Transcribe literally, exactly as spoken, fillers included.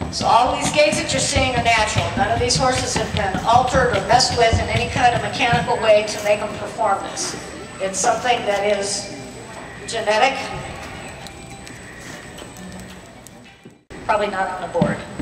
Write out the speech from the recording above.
So all these gaits that you're seeing are natural. None of these horses have been altered or messed with in any kind of mechanical way to make them performance. It's something that is genetic, probably not on the board.